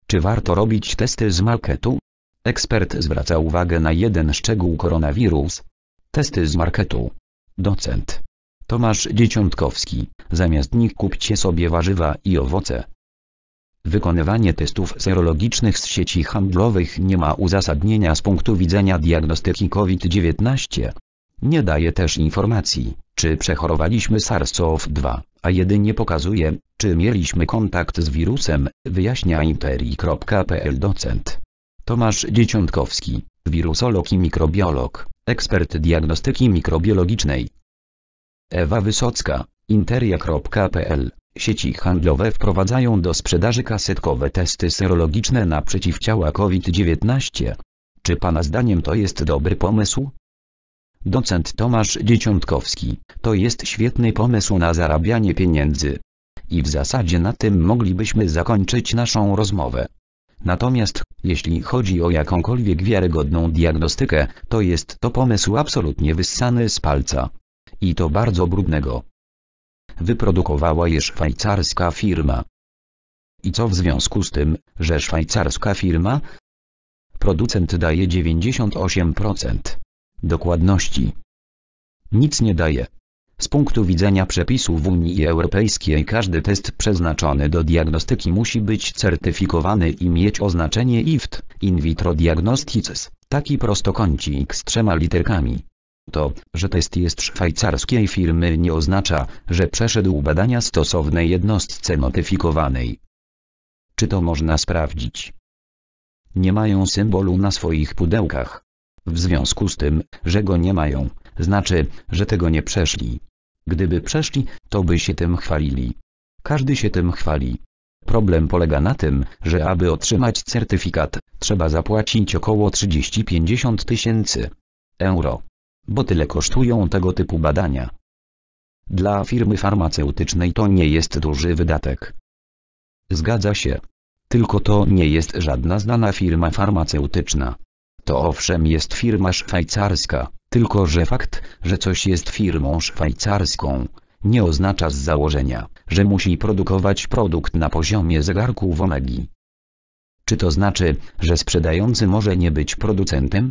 Czy warto robić testy z marketu? Ekspert zwraca uwagę na jeden szczegół: koronawirus. Testy z marketu. Docent Tomasz Dzieciątkowski. Zamiast nich kupcie sobie warzywa i owoce. Wykonywanie testów serologicznych z sieci handlowych nie ma uzasadnienia z punktu widzenia diagnostyki COVID-19. Nie daje też informacji, czy przechorowaliśmy SARS-CoV-2, a jedynie pokazuje, czy mieliśmy kontakt z wirusem, wyjaśnia interi.pl docent Tomasz Dzieciątkowski, wirusolog i mikrobiolog, ekspert diagnostyki mikrobiologicznej. Ewa Wysocka, interia.pl. Sieci handlowe wprowadzają do sprzedaży kasetkowe testy serologiczne na przeciwciała COVID-19. Czy pana zdaniem to jest dobry pomysł? Docent Tomasz Dzieciątkowski. To jest świetny pomysł na zarabianie pieniędzy. I w zasadzie na tym moglibyśmy zakończyć naszą rozmowę. Natomiast, jeśli chodzi o jakąkolwiek wiarygodną diagnostykę, to jest to pomysł absolutnie wyssany z palca. I to bardzo brudnego. Wyprodukowała je szwajcarska firma. I co w związku z tym, że szwajcarska firma? Producent daje 98% dokładności. Nic nie daje. Z punktu widzenia przepisów w Unii Europejskiej każdy test przeznaczony do diagnostyki musi być certyfikowany i mieć oznaczenie IFT, In Vitro Diagnostics, taki prostokącik z 3 literkami. To, że test jest szwajcarskiej firmy, nie oznacza, że przeszedł badania stosownej jednostce notyfikowanej. Czy to można sprawdzić? Nie mają symbolu na swoich pudełkach. W związku z tym, że go nie mają, znaczy, że tego nie przeszli. Gdyby przeszli, to by się tym chwalili. Każdy się tym chwali. Problem polega na tym, że aby otrzymać certyfikat, trzeba zapłacić około 30–50 tysięcy euro. Bo tyle kosztują tego typu badania. Dla firmy farmaceutycznej to nie jest duży wydatek. Zgadza się. Tylko to nie jest żadna znana firma farmaceutyczna. To owszem jest firma szwajcarska, tylko że fakt, że coś jest firmą szwajcarską, nie oznacza z założenia, że musi produkować produkt na poziomie zegarków Omegi. Czy to znaczy, że sprzedający może nie być producentem?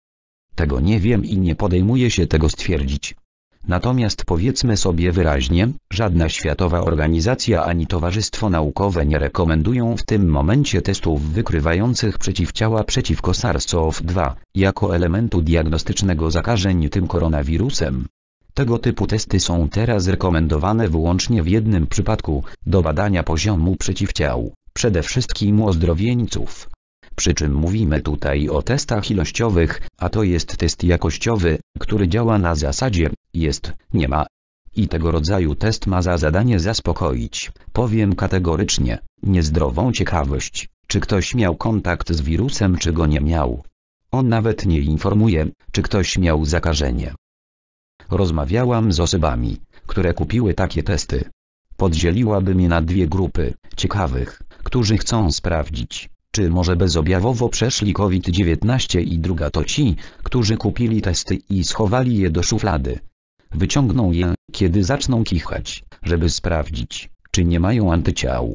Tego nie wiem i nie podejmuję się tego stwierdzić. Natomiast powiedzmy sobie wyraźnie, żadna światowa organizacja ani towarzystwo naukowe nie rekomendują w tym momencie testów wykrywających przeciwciała przeciwko SARS-CoV-2, jako elementu diagnostycznego zakażeń tym koronawirusem. Tego typu testy są teraz rekomendowane wyłącznie w jednym przypadku, do badania poziomu przeciwciał, przede wszystkim u ozdrowieńców. Przy czym mówimy tutaj o testach ilościowych, a to jest test jakościowy, który działa na zasadzie jest, nie ma. I tego rodzaju test ma za zadanie zaspokoić, powiem kategorycznie, niezdrową ciekawość, czy ktoś miał kontakt z wirusem czy go nie miał. On nawet nie informuje, czy ktoś miał zakażenie. Rozmawiałam z osobami, które kupiły takie testy. Podzieliłabym je na dwie grupy ciekawych, którzy chcą sprawdzić, czy może bezobjawowo przeszli COVID-19 i druga to ci, którzy kupili testy i schowali je do szuflady. Wyciągną je, kiedy zaczną kichać, żeby sprawdzić, czy nie mają antyciał.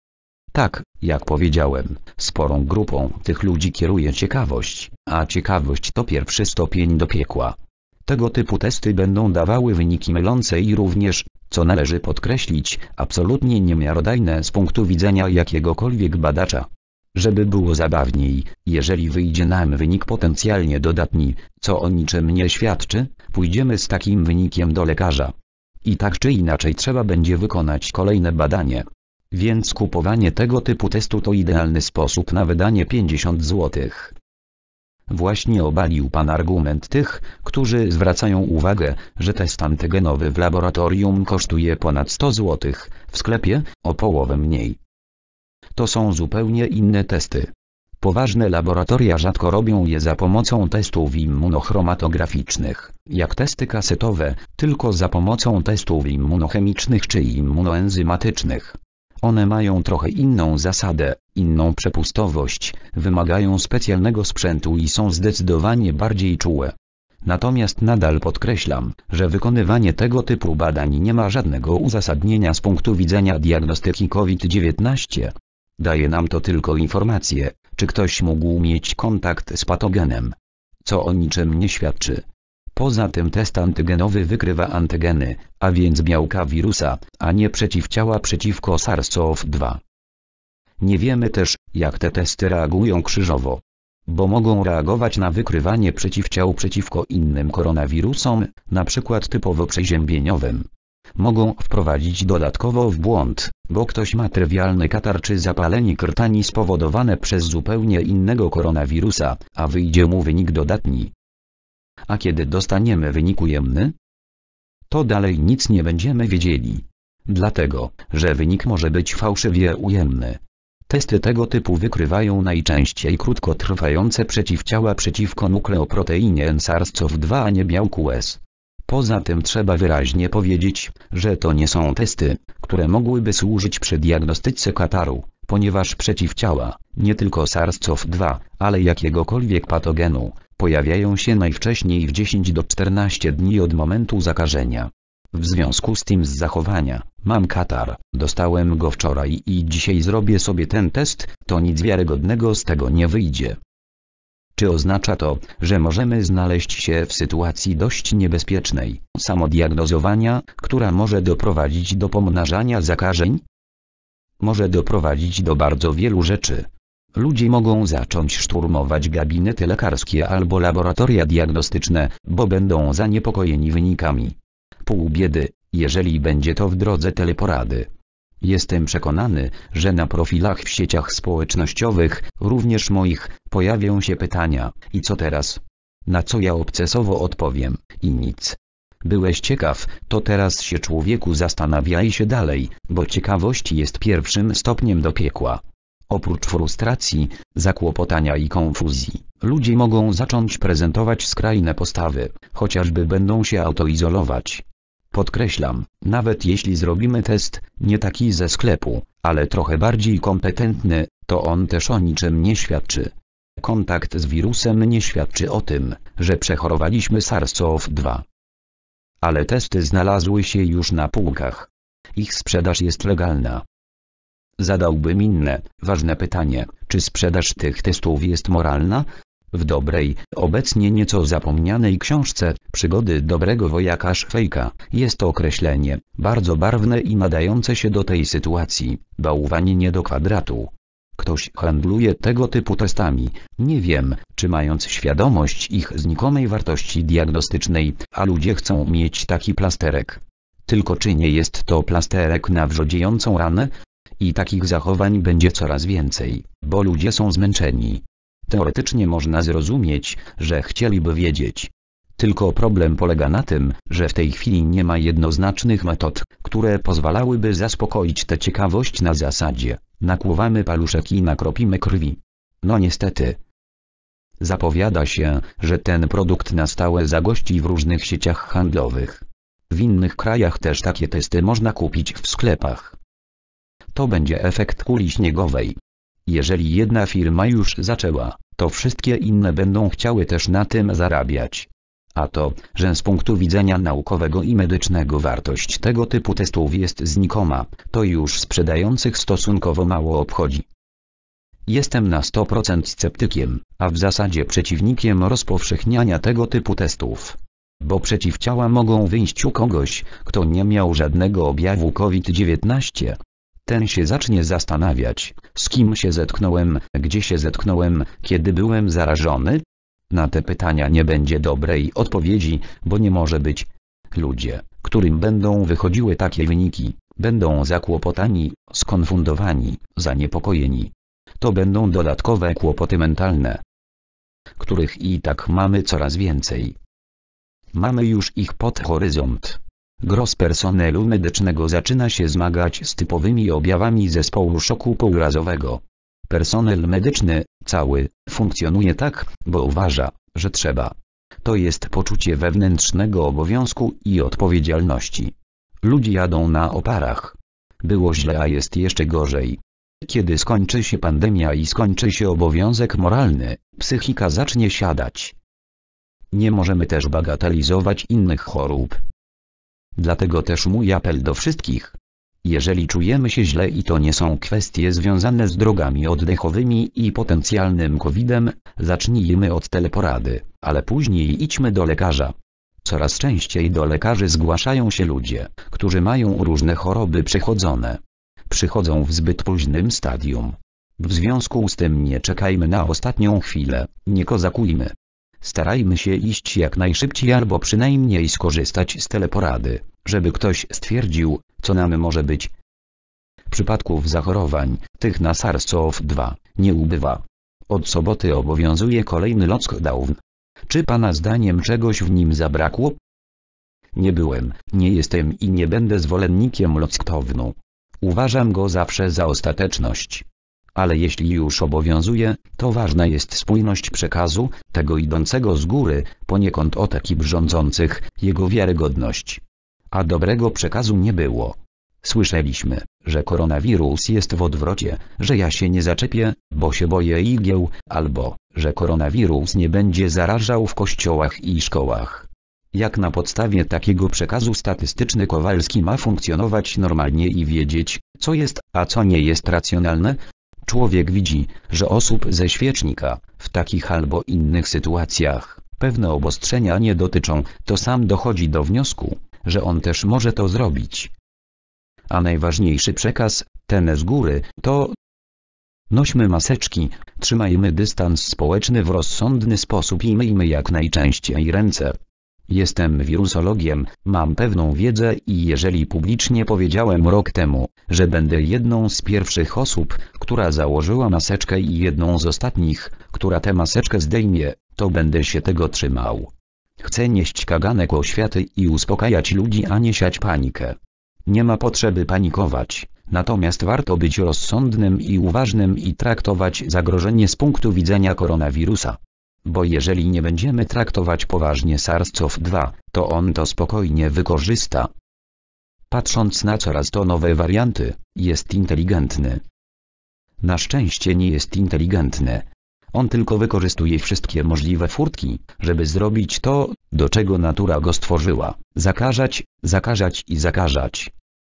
Tak, jak powiedziałem, sporą grupą tych ludzi kieruje ciekawość, a ciekawość to pierwszy stopień do piekła. Tego typu testy będą dawały wyniki mylące i również, co należy podkreślić, absolutnie niemiarodajne z punktu widzenia jakiegokolwiek badacza. Żeby było zabawniej, jeżeli wyjdzie nam wynik potencjalnie dodatni, co o niczym nie świadczy, pójdziemy z takim wynikiem do lekarza. I tak czy inaczej trzeba będzie wykonać kolejne badanie. Więc kupowanie tego typu testu to idealny sposób na wydanie 50 zł. Właśnie obalił pan argument tych, którzy zwracają uwagę, że test antygenowy w laboratorium kosztuje ponad 100 zł, w sklepie o połowę mniej. To są zupełnie inne testy. Poważne laboratoria rzadko robią je za pomocą testów immunochromatograficznych, jak testy kasetowe, tylko za pomocą testów immunochemicznych czy immunoenzymatycznych. One mają trochę inną zasadę, inną przepustowość, wymagają specjalnego sprzętu i są zdecydowanie bardziej czułe. Natomiast nadal podkreślam, że wykonywanie tego typu badań nie ma żadnego uzasadnienia z punktu widzenia diagnostyki COVID-19. Daje nam to tylko informację, czy ktoś mógł mieć kontakt z patogenem. Co o niczym nie świadczy. Poza tym test antygenowy wykrywa antygeny, a więc białka wirusa, a nie przeciwciała przeciwko SARS-CoV-2. Nie wiemy też, jak te testy reagują krzyżowo. Bo mogą reagować na wykrywanie przeciwciał przeciwko innym koronawirusom, np. typowo przeziębieniowym. Mogą wprowadzić dodatkowo w błąd, bo ktoś ma trywialny katar czy zapalenie krtani spowodowane przez zupełnie innego koronawirusa, a wyjdzie mu wynik dodatni. A kiedy dostaniemy wynik ujemny? To dalej nic nie będziemy wiedzieli. Dlatego, że wynik może być fałszywie ujemny. Testy tego typu wykrywają najczęściej krótkotrwające przeciwciała przeciwko nukleoproteinie SARS-CoV-2, a nie białku S. Poza tym trzeba wyraźnie powiedzieć, że to nie są testy, które mogłyby służyć przy diagnostyce kataru, ponieważ przeciwciała, nie tylko SARS-CoV-2, ale jakiegokolwiek patogenu, pojawiają się najwcześniej w 10 do 14 dni od momentu zakażenia. W związku z tym z zachowania, mam katar, dostałem go wczoraj i dzisiaj zrobię sobie ten test, to nic wiarygodnego z tego nie wyjdzie. Czy oznacza to, że możemy znaleźć się w sytuacji dość niebezpiecznej, samodiagnozowania, która może doprowadzić do pomnażania zakażeń? Może doprowadzić do bardzo wielu rzeczy. Ludzie mogą zacząć szturmować gabinety lekarskie albo laboratoria diagnostyczne, bo będą zaniepokojeni wynikami. Pół biedy, jeżeli będzie to w drodze teleporady. Jestem przekonany, że na profilach w sieciach społecznościowych, również moich, pojawią się pytania: i co teraz? Na co ja obcesowo odpowiem: i nic. Byłeś ciekaw, to teraz się człowieku zastanawiaj się dalej, bo ciekawość jest pierwszym stopniem do piekła. Oprócz frustracji, zakłopotania i konfuzji, ludzie mogą zacząć prezentować skrajne postawy, chociażby będą się autoizolować. Podkreślam, nawet jeśli zrobimy test, nie taki ze sklepu, ale trochę bardziej kompetentny, to on też o niczym nie świadczy. Kontakt z wirusem nie świadczy o tym, że przechorowaliśmy SARS-CoV-2. Ale testy znalazły się już na półkach. Ich sprzedaż jest legalna. Zadałbym inne, ważne pytanie: czy sprzedaż tych testów jest moralna? W dobrej, obecnie nieco zapomnianej książce Przygody dobrego wojaka Szwejka jest to określenie, bardzo barwne i nadające się do tej sytuacji: bałwanie do kwadratu. Ktoś handluje tego typu testami, nie wiem, czy mając świadomość ich znikomej wartości diagnostycznej, a ludzie chcą mieć taki plasterek. Tylko czy nie jest to plasterek na wrzodziejącą ranę? I takich zachowań będzie coraz więcej, bo ludzie są zmęczeni. Teoretycznie można zrozumieć, że chcieliby wiedzieć. Tylko problem polega na tym, że w tej chwili nie ma jednoznacznych metod, które pozwalałyby zaspokoić tę ciekawość na zasadzie: nakłuwamy paluszek i nakropimy krwi. No niestety. Zapowiada się, że ten produkt na stałe zagości w różnych sieciach handlowych. W innych krajach też takie testy można kupić w sklepach. To będzie efekt kuli śniegowej. Jeżeli jedna firma już zaczęła, to wszystkie inne będą chciały też na tym zarabiać. A to, że z punktu widzenia naukowego i medycznego wartość tego typu testów jest znikoma, to już sprzedających stosunkowo mało obchodzi. Jestem na 100% sceptykiem, a w zasadzie przeciwnikiem rozpowszechniania tego typu testów. Bo przeciwciała mogą wyjść u kogoś, kto nie miał żadnego objawu COVID-19. Ten się zacznie zastanawiać, z kim się zetknąłem, gdzie się zetknąłem, kiedy byłem zarażony? Na te pytania nie będzie dobrej odpowiedzi, bo nie może być. Ludzie, którym będą wychodziły takie wyniki, będą zakłopotani, skonfundowani, zaniepokojeni. To będą dodatkowe kłopoty mentalne, których i tak mamy coraz więcej. Mamy już ich pod horyzont. Gros personelu medycznego zaczyna się zmagać z typowymi objawami zespołu szoku półrazowego. Personel medyczny, cały, funkcjonuje tak, bo uważa, że trzeba. To jest poczucie wewnętrznego obowiązku i odpowiedzialności. Ludzie jadą na oparach. Było źle, a jest jeszcze gorzej. Kiedy skończy się pandemia i skończy się obowiązek moralny, psychika zacznie siadać. Nie możemy też bagatelizować innych chorób. Dlatego też mój apel do wszystkich. Jeżeli czujemy się źle i to nie są kwestie związane z drogami oddechowymi i potencjalnym COVID-em, zacznijmy od teleporady, ale później idźmy do lekarza. Coraz częściej do lekarzy zgłaszają się ludzie, którzy mają różne choroby przechodzone. Przychodzą w zbyt późnym stadium. W związku z tym nie czekajmy na ostatnią chwilę, nie kozakujmy. Starajmy się iść jak najszybciej albo przynajmniej skorzystać z teleporady, żeby ktoś stwierdził, co nam może być. Przypadków zachorowań, tych na SARS-CoV-2, nie ubywa. Od soboty obowiązuje kolejny lockdown. Czy pana zdaniem czegoś w nim zabrakło? Nie byłem, nie jestem i nie będę zwolennikiem lockdownu. Uważam go zawsze za ostateczność. Ale jeśli już obowiązuje, to ważna jest spójność przekazu, tego idącego z góry, poniekąd od ekip rządzących, jego wiarygodność. A dobrego przekazu nie było. Słyszeliśmy, że koronawirus jest w odwrocie, że ja się nie zaczepię, bo się boję igieł, albo, że koronawirus nie będzie zarażał w kościołach i szkołach. Jak na podstawie takiego przekazu statystyczny Kowalski ma funkcjonować normalnie i wiedzieć, co jest, a co nie jest racjonalne? Człowiek widzi, że osób ze świecznika, w takich albo innych sytuacjach, pewne obostrzenia nie dotyczą, to sam dochodzi do wniosku, że on też może to zrobić. A najważniejszy przekaz, ten z góry, to nośmy maseczki, trzymajmy dystans społeczny w rozsądny sposób i myjmy jak najczęściej ręce. Jestem wirusologiem, mam pewną wiedzę i jeżeli publicznie powiedziałem rok temu, że będę jedną z pierwszych osób, która założyła maseczkę i jedną z ostatnich, która tę maseczkę zdejmie, to będę się tego trzymał. Chcę nieść kaganek oświaty i uspokajać ludzi, a nie siać panikę. Nie ma potrzeby panikować, natomiast warto być rozsądnym i uważnym i traktować zagrożenie z punktu widzenia koronawirusa. Bo jeżeli nie będziemy traktować poważnie SARS-CoV-2, to on to spokojnie wykorzysta. Patrząc na coraz to nowe warianty, jest inteligentny. Na szczęście nie jest inteligentny. On tylko wykorzystuje wszystkie możliwe furtki, żeby zrobić to, do czego natura go stworzyła. Zakażać, zakażać i zakażać.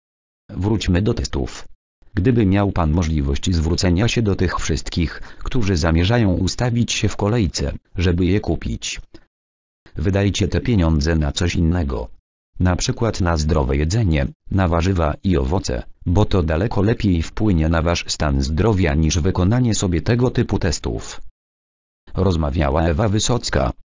Wróćmy do testów. Gdyby miał pan możliwość zwrócenia się do tych wszystkich, którzy zamierzają ustawić się w kolejce, żeby je kupić. Wydajcie te pieniądze na coś innego. Na przykład na zdrowe jedzenie, na warzywa i owoce, bo to daleko lepiej wpłynie na wasz stan zdrowia niż wykonanie sobie tego typu testów. Rozmawiała Ewa Wysocka,